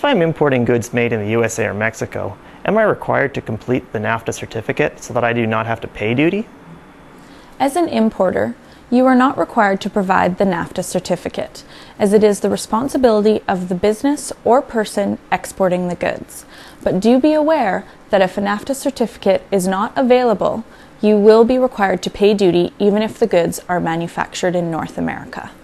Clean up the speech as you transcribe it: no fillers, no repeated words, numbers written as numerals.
If I'm importing goods made in the USA or Mexico, am I required to complete the NAFTA certificate so that I do not have to pay duty? As an importer, you are not required to provide the NAFTA certificate, as it is the responsibility of the business or person exporting the goods. But do be aware that if a NAFTA certificate is not available, you will be required to pay duty even if the goods are manufactured in North America.